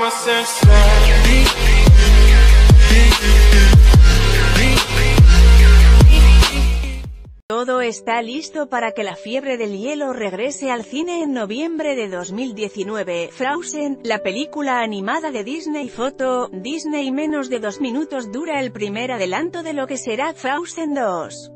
Todo está listo para que La Fiebre del Hielo regrese al cine en noviembre de 2019. Frozen, la película animada de Disney. Foto, Disney. Menos de 2 minutos dura el primer adelanto de lo que será Frozen 2.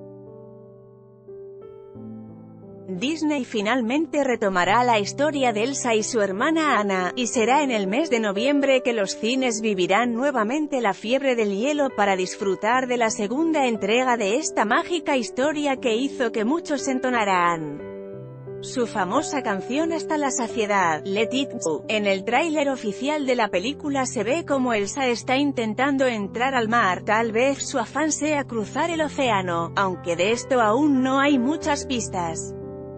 Disney finalmente retomará la historia de Elsa y su hermana Anna, y será en el mes de noviembre que los cines vivirán nuevamente La Fiebre del Hielo para disfrutar de la segunda entrega de esta mágica historia que hizo que muchos entonaran su famosa canción hasta la saciedad, Let It Go. En el tráiler oficial de la película se ve como Elsa está intentando entrar al mar, tal vez su afán sea cruzar el océano, aunque de esto aún no hay muchas pistas.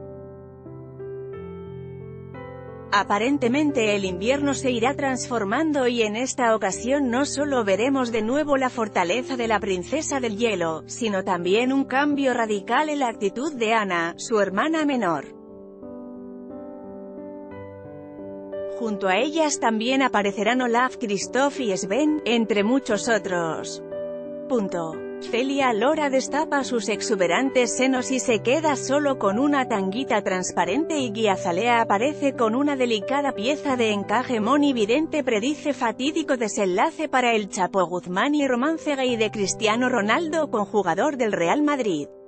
Aparentemente el invierno se irá transformando y en esta ocasión no solo veremos de nuevo la fortaleza de la princesa del hielo, sino también un cambio radical en la actitud de Anna, su hermana menor. Junto a ellas también aparecerán Olaf, Kristoff y Sven, entre muchos otros. Celia Lora destapa sus exuberantes senos y se queda solo con una tanguita transparente y Guy Azalea aparece con una delicada pieza de encaje. Moni Vidente predice fatídico desenlace para el Chapo Guzmán y romance gay de Cristiano Ronaldo con jugador del Real Madrid.